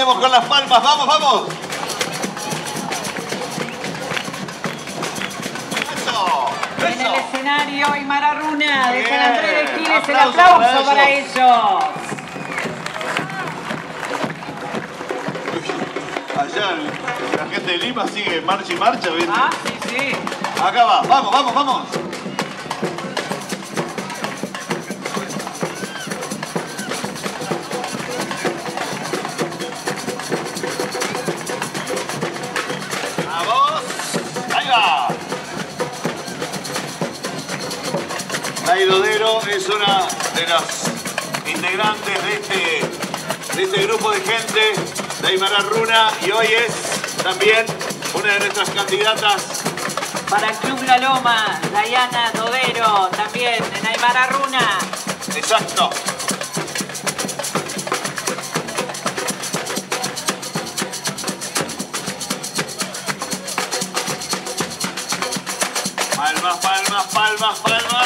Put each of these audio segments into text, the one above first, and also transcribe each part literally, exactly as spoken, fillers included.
acompañemos con las palmas. ¡Vamos, vamos! ¡Eso! En el escenario Aymara Runa de San Andrés de Giles. El Aplauso aplauso para para ellos. ellos. Allá la gente de Lima sigue marcha y marcha, ¿viste? Ah, sí, sí. Acá va, vamos, vamos, vamos. Vamos, ahí va. Nay Dodero es una de las integrantes de este, de este grupo de gente de Aymara Runa y hoy es también una de nuestras candidatas. Para el Club La Loma, Dayana Dodero, también en Aymara Runa. Exacto. Palmas, palmas, palmas, palmas.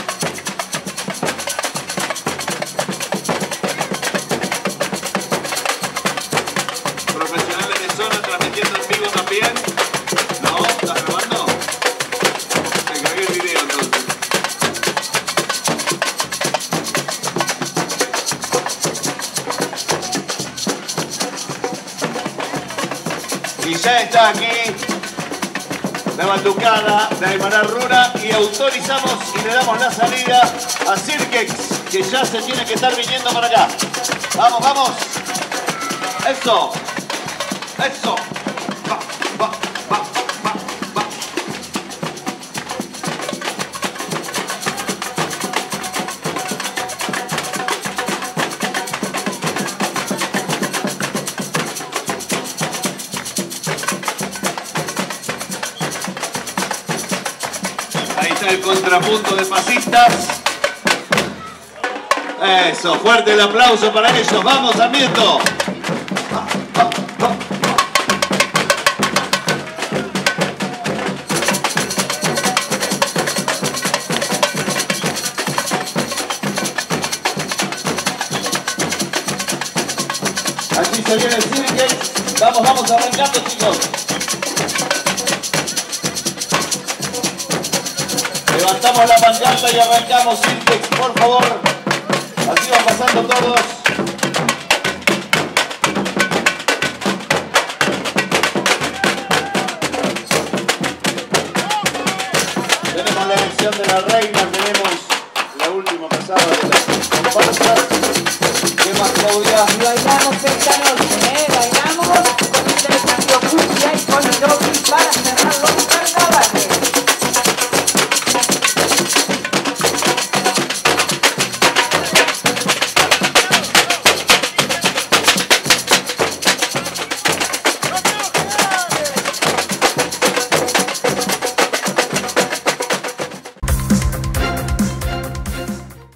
Profesionales de zona transmitiendo en vivo también. ¿No? ¿Estás grabando? Me cagué el video entonces. Y ya está aquí la batucada de Aymara Runa y autorizamos y le damos la salida a Cirquex, que ya se tiene que estar viniendo para acá. Vamos, vamos. Eso. Eso. Va, va, va, va, va. Ahí está el contrapunto de pasistas. Eso, fuerte el aplauso para ellos. Vamos, Sarmiento. Aquí se viene el Cirquex. Vamos, vamos arrancando, chicos. Levantamos la pancarta y arrancamos Cirquex, por favor. Así van pasando todos. Tenemos la elección de la reina, tenemos la última pasada de las comparsas. ¿Qué más, Claudia? Y bailamos esta noche, ¿eh? Bailamos con el intercambio Cumbia y con el Doki para